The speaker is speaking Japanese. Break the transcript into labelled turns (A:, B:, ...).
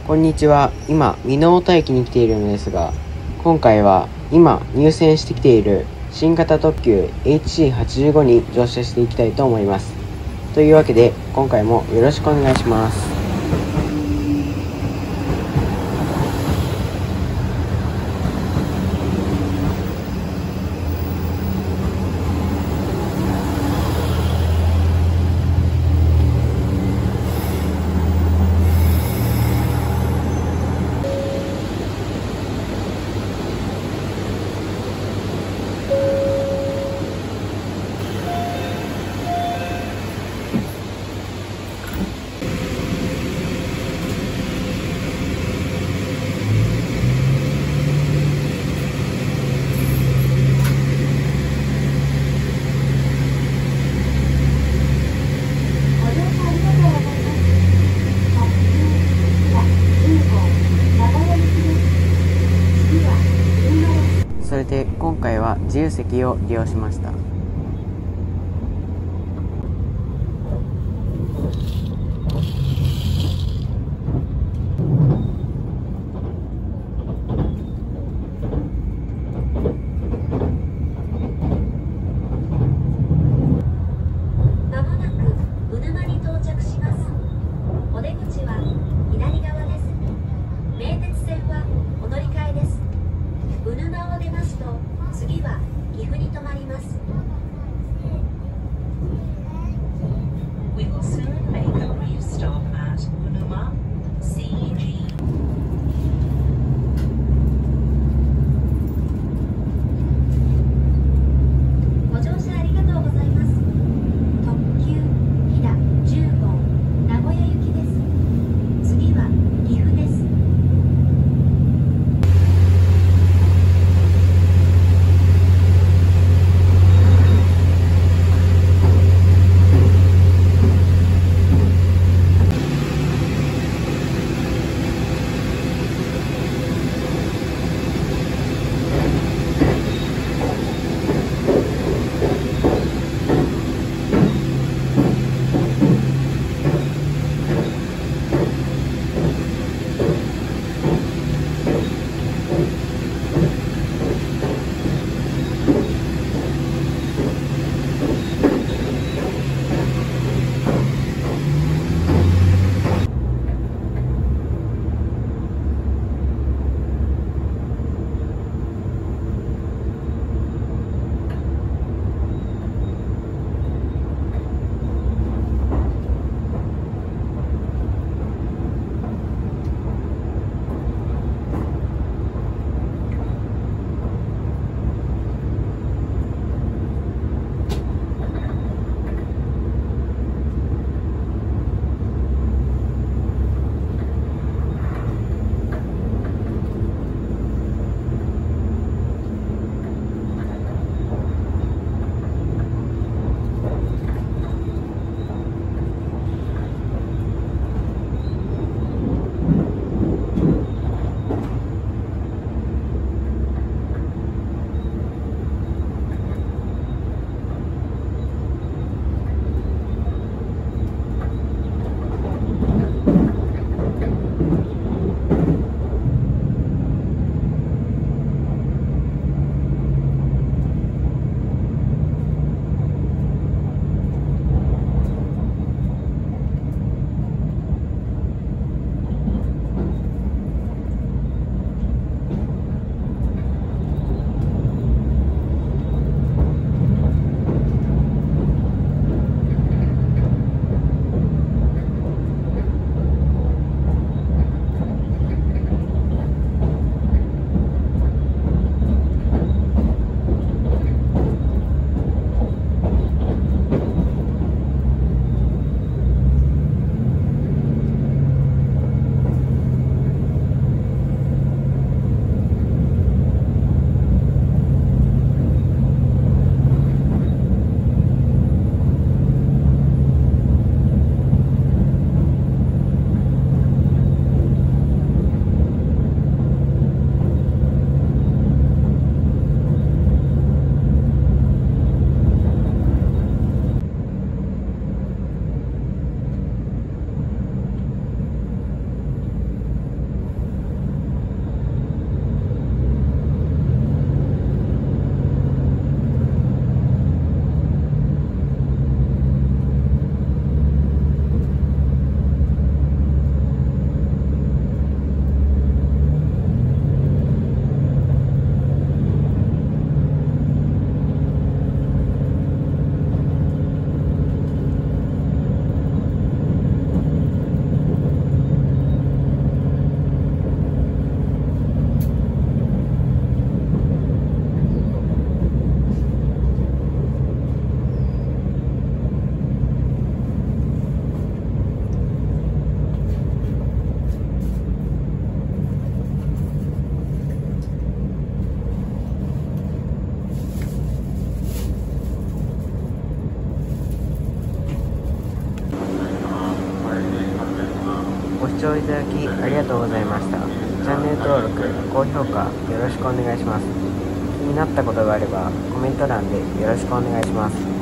A: こんにちは。今、美濃太田駅に来ているのですが、今回は今入線してきている新型特急 HC85 に乗車していきたいと思います。というわけで、今回もよろしくお願いします。それで今回は自由席を利用しました。
B: まもなく鵜沼に到着します。お出口は左側です。名鉄線はお乗り換えです。鵜沼を出ますと次は岐阜に停まります。
C: We will soon make a brief stop at Unuma, CEG.
B: ご乗車ありがとうございます。特急ひだ10号名古屋行きです。次は岐阜です。
A: ご視聴いただきありがとうございました。チャンネル登録、高評価よろしくお願いします。気になったことがあればコメント欄でよろしくお願いします。